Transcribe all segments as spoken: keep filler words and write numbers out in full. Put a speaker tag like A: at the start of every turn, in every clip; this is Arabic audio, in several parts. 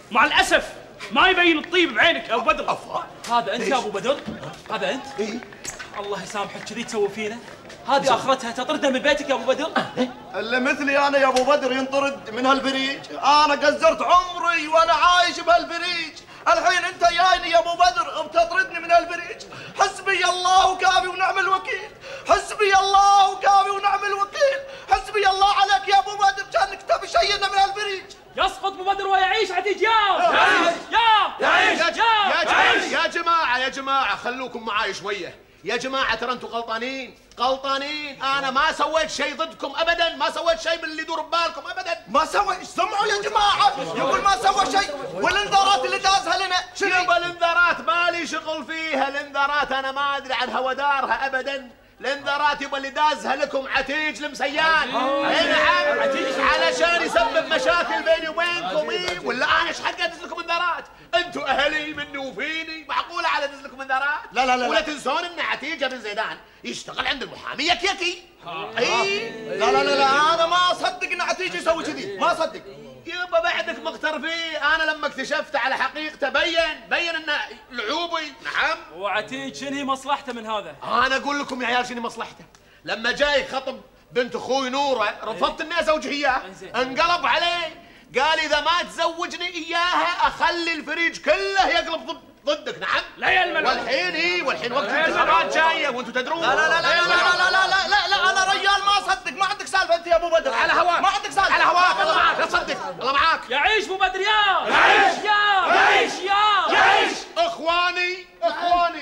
A: مع الاسف ما يبين الطيب بعينك يا ابو بدر.
B: افا
C: هذا انت يا ابو بدر؟ هذا انت؟
B: اي
C: الله يسامحك كذي تسوي فينا؟ هذه اخرتها تطردنا من بيتك يا ابو بدر؟
D: اللي مثلي انا يا ابو بدر ينطرد من هالبريج. انا قزرت عمري وانا عايش بهالبريج، الحين انت جايني يا ابو بدر بتطردني من هالبريج. حسبي الله وكافي ونعم الوكيل، حسبي الله وكافي ونعم الوكيل، حسبي الله عليك يا ابو بدر، كانك تبي شينا من هالبريج.
C: يسقط ابو بدر ويعيش عتيج. يا
B: يعيش
C: يا
B: يعيش
C: يا
B: يا جماعة يا جماعة يا جماعة خلوكم معاي شوية يا جماعة، ترى انتم غلطانين غلطانين. انا ما سويت شيء ضدكم ابدا، ما سويت شيء من اللي يدور ببالكم ابدا.
D: ما سوى، سمعوا يا جماعه يقول ما سوى شيء، والانذارات اللي دازها لنا شنو؟
B: يبا الانذارات مالي شغل فيها، الانذارات انا ما ادري عن هودارها ابدا. الانذارات يبا اللي دازها لكم عتيج المسيان. اي نعم عتيج، علشان يسبب مشاكل بيني وبينكم. اي ولا انا ايش حق ادز لكم انذارات؟ انتم اهلي مني وفيني، معقوله على ادز لكم انذارات؟
D: لا لا لا
B: ولا
D: لا.
B: تنسون ان عتيج بن زيدان يشتغل عند المحامي يكيكي. اي
D: لا لا لا لا انا ما اصدق ان عتيج يسوي كذي، ما اصدق.
B: يبا بعدك مغتر فيه. انا لما اكتشفت على حقيقته بين بين انه لعوبي. نعم.
C: وعتيج شنو هي مصلحته من هذا؟
B: انا اقول لكم يا عيال شنو مصلحته. لما جاي خطب بنت اخوي نوره رفضت اني ازوجه اياه، انقلب علي قال اذا ما تزوجني اياها اخلي الفريج كله يقلب ضد ضدك. نعم.
A: لا يا الملك.
B: والحين اي والحين وقت الانتخابات جايه وانتم تدرون.
D: لا لا لا لا لا لا لا لا لا لا انا رجال ما اصدق، ما عندك سالفه انت يا ابو بدر.
B: على هواك
D: ما عندك سالفه.
B: على هواك الله معاك، لا تصدق الله معاك.
C: يعيش ابو بدر. يا
A: يعيش
C: يا
A: يعيش
C: يا
A: يعيش.
B: اخواني اخواني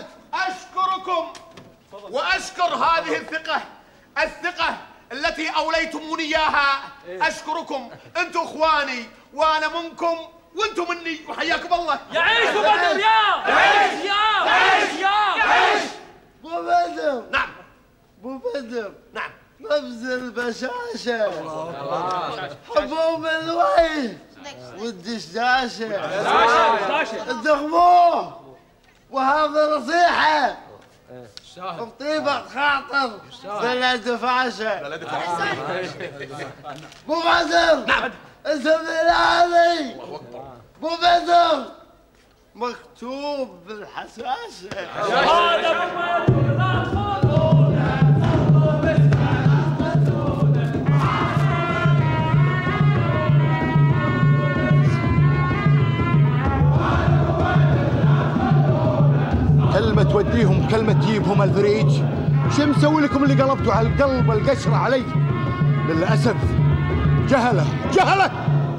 B: اشكركم واشكر هذه الثقه الثقه التي اوليتموني اياها. اشكركم انتم اخواني وانا منكم وانتم مني، وحياكم الله.
C: يعيش ابو بدر. يا
A: يعيش
C: يا
A: يعيش
C: يا
A: يعيش.
E: ابو بدر
B: نعم
E: ابو بدر
B: نعم.
E: نبذ البشاشه حبوب الوجه والدشداشه الدخموه، وهذا نصيحه بطيبة خاطر بلا دفعشه. ابو بدر
B: نعم.
E: انت بلادي ابو بدر مكتوب بالحساسه.
C: هذا ابو بدر لا تخافون.
F: كلمة توديهم كلمة تجيبهم الفريج. شو مسوي لكم اللي قلبتوا على القلب القشرة علي؟ للأسف جهلة جهلة.